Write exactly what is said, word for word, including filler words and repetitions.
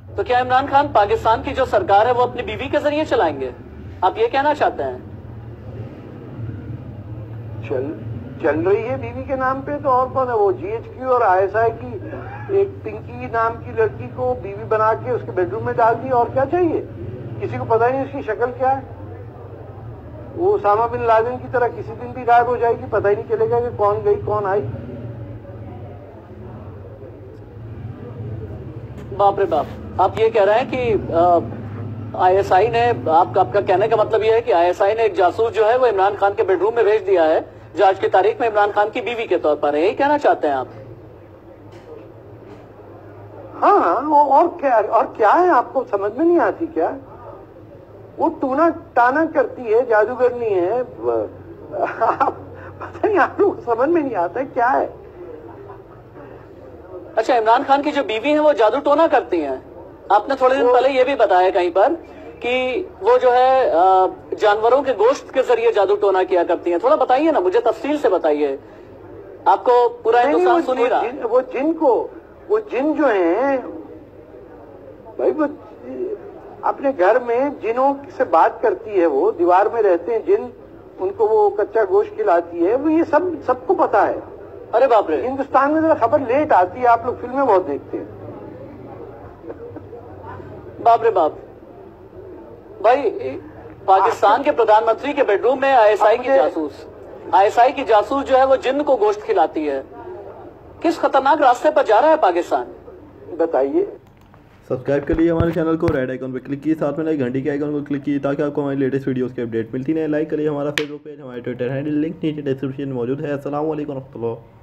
तो क्या इमरान खान पाकिस्तान की जो सरकार है वो अपनी बीवी के जरिए चलाएंगे? आप ये कहना चाहते हैं? चल चल रही है बीवी के नाम पे, तो और कौन है वो? जीएचक्यू और आईएसआई की एक पिंकी नाम की लड़की को बीवी बना के उसके बेडरूम में डाल दी, और क्या चाहिए? किसी को पता ही नहीं उसकी शक्ल क्या है। वो उसामा बिन लादेन की तरह किसी दिन भी गायब हो जाएगी, पता ही नहीं चलेगा कि कौन गई कौन आई। बाप रे बाप। आप ये कह रहे हैं कि आईएसआई ने, आप, आपका कहने का मतलब ये है कि आईएसआई ने एक जासूस जो है वो इमरान खान के बेडरूम में भेज दिया है, जो आज की तारीख में इमरान खान की बीवी के तौर पर है, यही कहना चाहते हैं आप? हाँ, और क्या और क्या है, आपको समझ में नहीं आती क्या? वो टूना टाना करती है, जादूगरनी है, पता नहीं, आप लोग समझ में नहीं आता है क्या है। अच्छा, इमरान खान की जो बीवी है वो जादू टोना करती हैं। आपने थोड़े दिन पहले ये भी बताया कहीं पर कि वो जो है जानवरों के गोश्त के जरिए जादू टोना किया करती हैं। थोड़ा बताइए ना, मुझे तफसील से बताइए। आपको पूरा हिंदुस्तान सुन ही रहा। वो जिन को वो जिन जो है भाई, वो अपने घर में जिनों से बात करती है, वो दीवार में रहते हैं जिन, उनको वो कच्चा गोश्त खिलाती है, वो ये सब सबको पता है। अरे बाप रे। हिंदुस्तान में जरा खबर लेट आती है, आप लोग फिल्में बहुत देखते हैं। बाप रे बाप। भाई, पाकिस्तान के प्रधानमंत्री के बेडरूम में आईएसआई की जासूस आईएसआई की जासूस जो है वो जिन्न को गोश्त खिलाती है। किस खतरनाक रास्ते पर जा रहा है पाकिस्तान, बताइए। सब्सक्राइब कर लीजिए हमारे चैनल को, रेड आइकन पर क्लिक कीजिए, साथ में घंटी के आइकन को क्लिक कीजिए ताकि आपको हमारी लेटेस्ट वीडियोस की अपडेट मिलती रहे। लाइक करिए हमारा फेसबुक पेज, हमारे ट्विटर हैंडल, लिंक नीचे डिस्क्रिप्शन में मौजूद है। अस्सलाम वालेकुम रहमतुल्लाह।